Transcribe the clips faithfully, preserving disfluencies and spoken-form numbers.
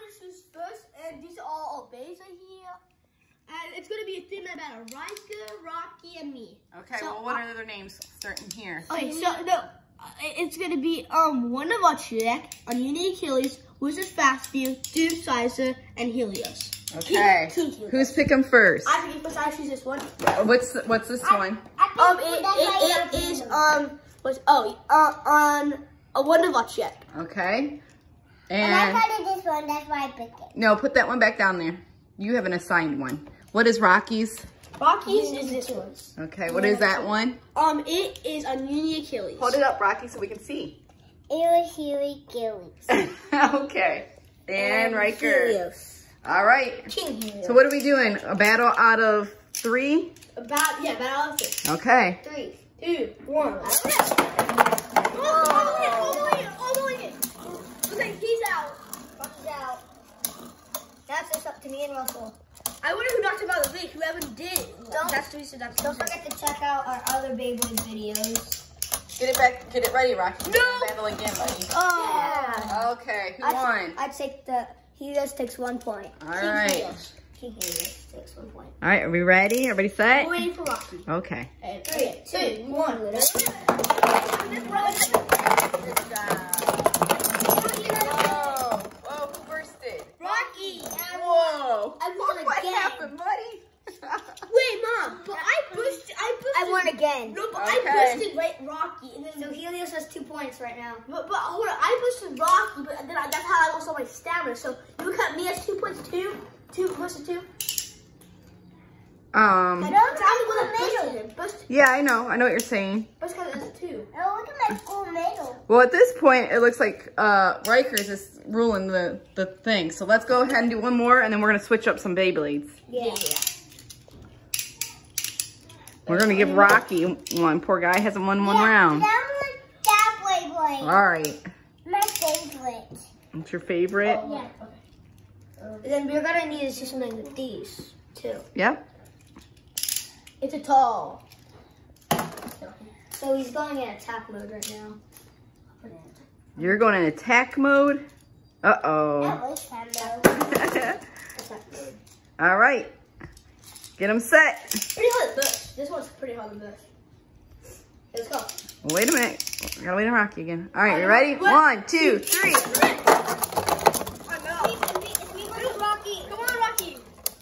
gonna choose first, and these are all obeys right here. And it's gonna be a theme about Riker, Rocky, and me. Okay, so, well, what are their names starting here? Okay, so no, it's gonna be um Wonder Watchek, Immunity Achilles, Wizard Fast-View, Doom Sizer, and Helios. Okay. King, King Who's picking first? I think first I choose this one. What's what's this I, one? I Um, it, it, it is um what's oh uh on a Wonder Watchek. Okay. And And I thought of this one, that's why I picked it. no, put that one back down there. You have an assigned one. What is Rocky's? Rocky's is this one. Okay, what is that one? Um, it is Immunity Achilles. Hold it up, Rocky, so we can see. It was Huey Gillies. Okay. And Riker. Helios. All right. King Helios. So what are we doing? A battle out of three? About yeah, about all of this. Okay. Three, two, one. Let's go. Oh, all the way, all the way, all the way. Looks like he's out. Watch out. That's just up to me and Russell. I wonder who knocked him out of the league. Whoever did. Don't- That's three, so that's Don't forget to check out our other Beyblade videos. Get it back. Get it ready, Rocky. No. Battle again, buddy. Oh. Okay. Who I'd, won? I'd take the Helios takes one point. All right. King Helios takes one point. All right. Are we ready? Everybody set? We're waiting for Rocky. Okay. And three, two, one. Whoa. Whoa. Who bursted? Rocky. Whoa. I won What again. happened, buddy? Wait, Mom. But I pushed. I pushed. I won again. No, but Okay. I busted right Rocky, and then So Helios has two points right now. But, but hold on, I busted Rocky, but then I, that's how I lost all my stamina. So you cut me as two points, two, two versus two. Um. I don't I'm the one that busted him. Busted, Yeah, I know. I know what you're saying. busted as two. Oh, look at my gold medal. Well, at this point, it looks like uh, Riker's is ruling the, the thing. So let's go ahead and do one more, and then we're going to switch up some Beyblades. Yeah. We're going to give Rocky one. Poor guy hasn't won one yeah, round. That was that Beyblade. All right. My favorite. What's your favorite? Oh, yeah. Okay. Then we're gonna need to do something with these too. Yep. It's a tall. So he's going in attack mode right now. You're going in attack mode. That Uh-oh. was fun though. Attack mode. All right. Get them set. Pretty hard to burst. This one's pretty hard to burst. Let's go. Wait a minute. I gotta wait on Rocky again. All right, you ready? One, two, three. Oh, no. It's me versus Rocky. Come on, Rocky.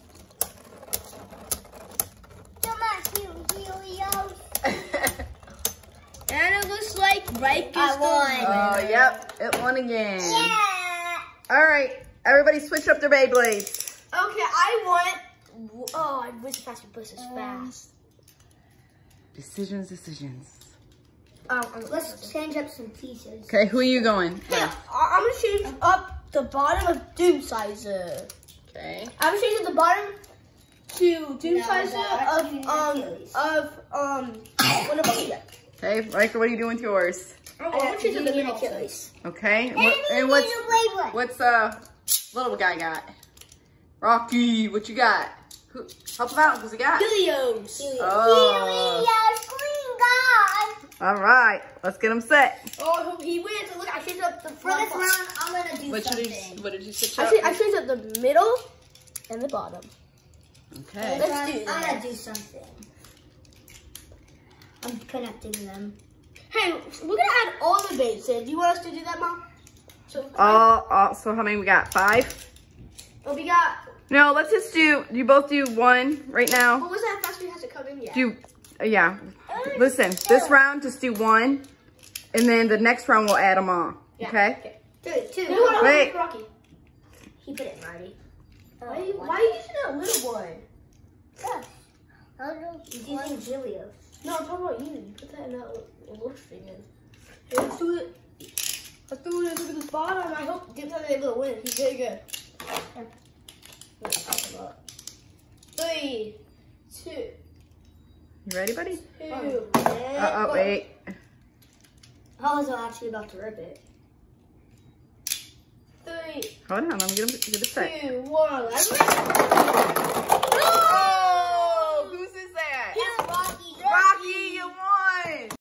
Come on, Helios. And it looks like Riker's I won. Oh, yep. It won again. Yeah. All right. Everybody switch up their Beyblades. Okay, I want. Oh, I wish fast burst is Um, fast. Decisions, decisions. Um, um, Let's change up some pieces. Okay, who are you going? Yeah, I- I'm gonna change up the bottom of Doom Sizer. Okay. I'm gonna change up the bottom to Doom No, Sizer no, I of choose um Achilles. of um what about you? Okay, Riker, what are you doing with yours? I'm gonna change up the middle Achilles. Okay. And, And, what, and what's Beyblade. what's uh little guy got? Rocky, what you got? Who, help him out. Who's he got? Helios. Oh. Helios, Green God. All right. Let's get him set. Oh, he wins. So look, I changed up the For front. this round, I'm gonna do What something. did you What did you switch I, up? changed, I changed up the middle and the bottom. Okay. Let's I'm, do I'm gonna this. do something. I'm connecting them. Hey, we're gonna add all the bases. Do you want us to do that, Mom? So, All, all. So how many we got? Five. oh, we got. No, let's just do. You both do one right now. What was that? Fast food has to come in. Yeah. Do. Uh, yeah. Listen. This round, just do one, and then the next round we'll add them all. Yeah. Okay. Three, two, No, hold on, Wait. Rocky. He put it in already. Why, are you- why are you using that little one? Yeah. He's using Helios. No, I'm talking about you. You put that in that little thing in. Hey, let's do it. Let's do it. Look at this bottom. I hope Dim's not able to win. He's very good. Three, two, You ready, buddy? two. Uh oh, wait. I was actually about to rip it. Three, Hold on. Let me get him get it set. two, one. Let's go.